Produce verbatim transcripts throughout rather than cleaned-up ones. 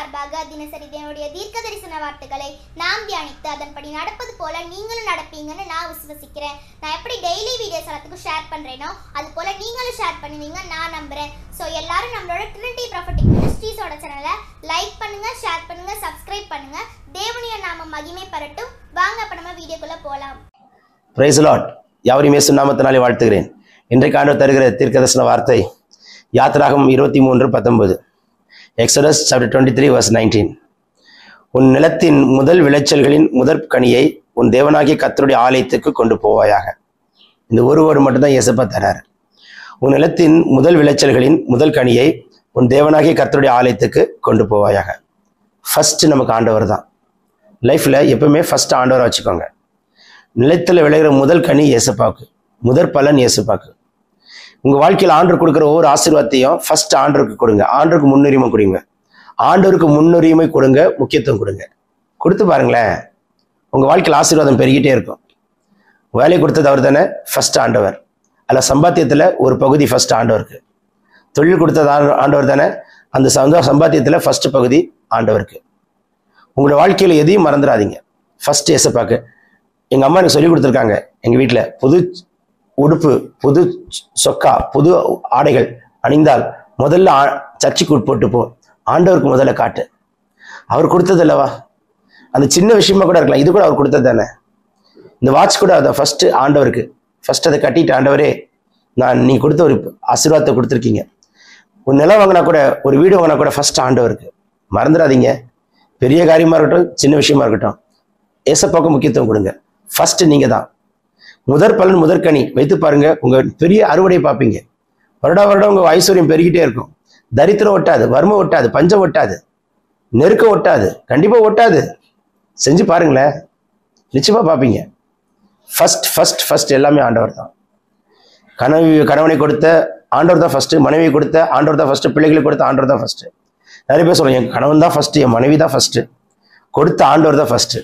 சார்பாக தினசரி தேவனுடைய தீர்க்க தரிசன வார்த்தைகளை நாம் தியானித்து அதன்படி நடப்பது போல நீங்களும் நடப்பீங்கன்னு நான் விசுவசிக்கிறேன். நான் எப்படி டெய்லி வீடியோஸ் எல்லாத்துக்கும் ஷேர் பண்றேனோ அது போல நீங்களும் ஷேர் பண்ணுவீங்க நான் நம்புறேன். ஸோ எல்லாரும் நம்மளோட ட்ரினிட்டி ப்ராஃபட்டிக் மினிஸ்ட்ரீஸோட சேனலை லைக் பண்ணுங்க, ஷேர் பண்ணுங்க, சப்ஸ்கிரைப் பண்ணுங்க. தேவனுடைய நாம மகிமை பெறட்டும். வாங்க அப்ப நம்ம வீடியோக்குள்ள போலாம். Praise the lord. யாவரையும் இயேசு நாமத்தினாலே வாழ்த்துகிறேன். இன்றைக்கு ஆண்டவர் தருகிற தீர்க்கதரிசன வார்த்தை யாத்திராகமம் இருபத்தி மூன்று பத்தொன்பது. Exodus chapter twenty three verse nineteen. உன் நிலத்தின் முதல் விளைச்சல்களின் முதற் கனியை உன் தேவனாகிய கர்த்தருடைய ஆலயத்துக்கு கொண்டு போவாயாக. இந்த ஒரு வேர்டு மட்டும்தான் இயேசப்பா தராரு. உன் நிலத்தின் முதல் விளைச்சல்களின் முதல் கனியை உன் தேவனாகிய கர்த்தருடைய ஆலயத்துக்கு கொண்டு போவாயாக. ஃபர்ஸ்ட் நமக்கு ஆண்டவர் தான். லைஃப்ல எப்பவுமே ஃபர்ஸ்ட் ஆண்டவரை வச்சுக்கோங்க. நிலத்தில் விளைகிற முதல் கனி இயேசப்பாவுக்கு, முதற் பலன் இயேசப்பாவுக்கு. உங்க வாழ்க்கையில் ஆண்டவர் கொடுக்குற ஒவ்வொரு ஆசீர்வாதத்தையும் ஃபர்ஸ்ட் ஆண்டவருக்கு கொடுங்க. ஆண்டவருக்கு முன்னுரிமை கொடுங்க. ஆண்டவருக்கு முன்னுரிமை கொடுங்க, முக்கியத்துவம் கொடுங்க. கொடுத்து பாருங்களேன், உங்க வாழ்க்கையில் ஆசீர்வாதம் பெருகிட்டே இருக்கும். வேலை கொடுத்தது அவர் தானே ஃபர்ஸ்ட் ஆண்டவர். அல்ல சம்பாத்தியத்தில் ஒரு பகுதி ஃபர்ஸ்ட் ஆண்டவருக்கு. தொழில் கொடுத்தது ஆண்டவர் தானே, அந்த சம்பாத்தியத்தில் ஃபர்ஸ்ட் பகுதி ஆண்டவருக்கு. உங்களோட வாழ்க்கையில் எதையும் மறந்துடாதீங்க. ஃபர்ஸ்ட் இயேசப்பாக்கு. எங்கள் அம்மா எனக்கு சொல்லி கொடுத்துருக்காங்க, எங்கள் வீட்டில் புது உடுப்பு, புது சொக்கா, புது ஆடைகள் அணிந்தால் முதல்ல சர்ச்சுக்கு போட்டு போ, ஆண்டவருக்கு முதல்ல காட்டு. அவர் கொடுத்தது அல்லவா, அந்த சின்ன விஷயமா கூட இருக்கலாம், இது கூட அவர் கொடுத்தது தானே. இந்த வாட்ச் கூட அதை ஃபர்ஸ்ட் ஆண்டவருக்கு. ஃபர்ஸ்ட் அதை கட்டிட்டு, ஆண்டவரே நான் நீங்க கொடுத்த ஒரு ஆசீர்வாதத்தை கொடுத்துருக்கீங்க. ஒரு நிலம் வாங்கினா கூட, ஒரு வீடு வாங்கினா கூட ஃபர்ஸ்ட் ஆண்டவருக்கு. மறந்துடாதீங்க. பெரிய காரியமா இருக்கட்டும், சின்ன விஷயமா இருக்கட்டும், ஏசப்பாவுக்கு முக்கியத்துவம் கொடுங்க. ஃபர்ஸ்ட் நீங்க தான். முதற் பலன் முதற்கனி வைத்து பாருங்க, உங்க பெரிய அறுவடை பார்ப்பீங்க. வருடா வருடம் உங்க ஐஸ்வர்யம் பெருகிட்டே இருக்கும். தரித்திரம் ஒட்டாது, வறுமை ஒட்டாது, பஞ்சம் ஒட்டாது, நெருக்கம் ஒட்டாது, கண்டிப்பா ஒட்டாது. செஞ்சு பாருங்களேன், நிச்சயமா பார்ப்பீங்க. ஃபர்ஸ்ட் ஃபர்ஸ்ட் ஃபர்ஸ்ட் எல்லாமே ஆண்டவர் தான். கனவு கணவனை கொடுத்த ஆண்டவர் தான் ஃபர்ஸ்ட், மனைவியை கொடுத்த ஆண்டவர் தான் ஃபர்ஸ்ட், பிள்ளைகளுக்கு கொடுத்த ஆண்டவர் தான் ஃபர்ஸ்ட். நிறைய பேர் சொல்லுவாங்க, என் கணவன் தான் ஃபர்ஸ்ட், என் மனைவி தான் ஃபர்ஸ்ட், கொடுத்த ஆண்டவர் தான் ஃபர்ஸ்ட்.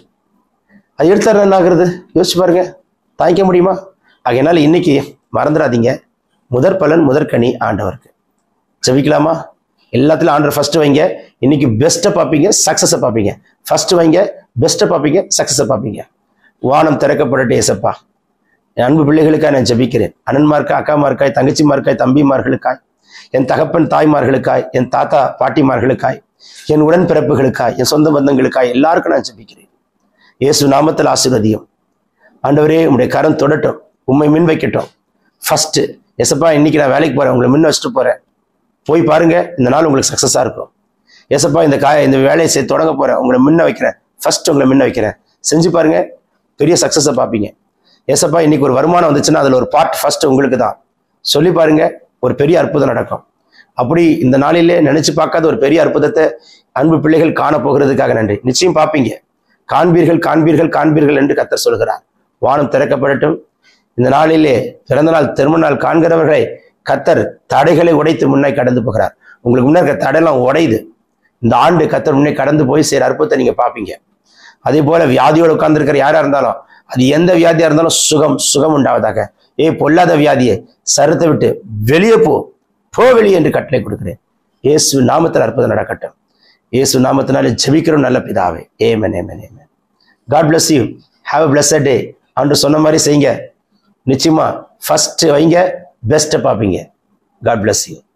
அது எடுத்துற என்ன ஆகுறது யோசிச்சு பாருங்க, தாங்கிக்க முடியுமா? ஆகையினால இன்னைக்கு மறந்துடாதீங்க, முதற் பலன் முதற்கனி ஆண்டவருக்கு. ஜெபிக்கலாமா? எல்லாத்துலயும் ஆண்டவர் ஃபர்ஸ்ட் வைங்க. இன்னைக்கு பெஸ்ட்டை பார்ப்பீங்க, சக்சஸை பார்ப்பீங்க. ஃபர்ஸ்ட் வைங்க, பெஸ்ட்டை பார்ப்பீங்க, சக்சஸை பார்ப்பீங்க. வானம் திறக்கப்படட்டும் ஏசப்பா. என் அன்பு பிள்ளைகளுக்காய் நான் ஜெபிக்கிறேன். அண்ணன்மார்க்காய், அக்காமார்க்காய், தங்கச்சிமார்க்காய், தம்பிமார்களுக்காய், என் தகப்பன் தாய்மார்களுக்காய், என் தாத்தா பாட்டிமார்களுக்காய், என் உடன்பிறப்புகளுக்காய், என் சொந்த பந்தங்களுக்காய் எல்லாருக்கும் நான் ஜெபிக்கிறேன். இயேசு நாமத்தில் ஆசீர்வதியும். ஆண்டவரே உங்களுடைய கரம் தொடட்டும், உண்மை மின் வைக்கட்டும். ஃபர்ஸ்ட் ஏசப்பா, இன்னைக்கு நான் வேலைக்கு போறேன், உங்களை மின் வச்சுட்டு போறேன், போய் பாருங்க, இந்த நாள் உங்களுக்கு சக்சஸா இருக்கும். ஏசப்பா, இந்த காய இந்த வேலையை செய்ய தொடங்க போறேன், உங்களை மின்ன வைக்கிறேன், ஃபர்ஸ்ட் உங்களை மின்ன வைக்கிறேன். செஞ்சு பாருங்க, பெரிய சக்சஸை பார்ப்பீங்க. ஏசப்பா, இன்னைக்கு ஒரு வருமானம் வந்துச்சுன்னா அதுல ஒரு பார்ட் ஃபர்ஸ்ட் உங்களுக்கு தான். சொல்லி பாருங்க, ஒரு பெரிய அற்புதம் நடக்கும். அப்படி இந்த நாளிலே நினைச்சு பார்க்காத ஒரு பெரிய அற்புதத்தை அன்பு பிள்ளைகள் காண போகிறதுக்காக நன்றி. நிச்சயம் பார்ப்பீங்க. காண்பீர்கள், காண்பீர்கள், காண்பீர்கள் என்று கர்த்தர் சொல்கிறார். வானம் திறக்கப்படட்டும். இந்த நாளிலே பிறந்த நாள், திருமண நாள் காண்கிறவர்களை கர்த்தர் தடைகளை உடைத்து முன்னே கடந்து போகிறார். உங்களுக்கு முன்னே இருக்க தடையெல்லாம் உடையுது. இந்த ஆண்டு கர்த்தர் முன்னே கடந்து போய் செய்கிற அற்புதத்தை நீங்க பார்ப்பீங்க. அதே போல வியாதியோடு உட்கார்ந்துருக்கிற யாரா இருந்தாலும், அது எந்த வியாதியா இருந்தாலும் சுகம் சுகம் உண்டாவதாக. ஏ பொல்லாத வியாதியை சருத்தை விட்டு வெளியே போ, போ வெளியே என்று கட்டளை கொடுக்கிறேன். இயேசு நாமத்தில் அற்புதம் நடக்கட்டும். இயேசு நாமத்தினாலே ஜெபிக்கிறோம் நல்ல பிதாவே. ஆமென், ஆமென், ஆமென். God bless you. Have a blessed day. அன்று சொன்ன மாதிரி செய்யுங்க. நிச்சயமா ஃபர்ஸ்ட் வைங்க, பெஸ்ட்டை பார்ப்பீங்க. God bless you.